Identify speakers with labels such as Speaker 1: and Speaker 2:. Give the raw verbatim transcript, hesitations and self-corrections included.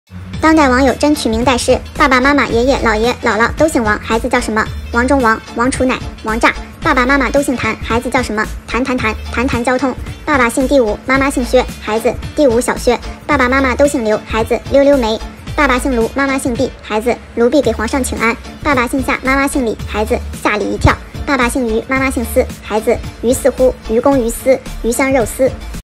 Speaker 1: 当代网友真取名代氏，爸爸妈妈、爷爷、姥爷、姥姥都姓王，孩子叫什么？王中王、王楚乃、王炸。爸爸妈妈都姓谭，孩子叫什么？谭谭谭、谭谭交通。爸爸姓第五，妈妈姓薛，孩子第五小薛。爸爸妈妈都姓刘，孩子溜溜梅。爸爸姓卢，妈妈姓毕，孩子卢毕给皇上请安。爸爸姓夏，妈妈姓李，孩子吓李一跳。爸爸姓于，妈妈姓司，孩子于似乎，于公于私，鱼香肉丝。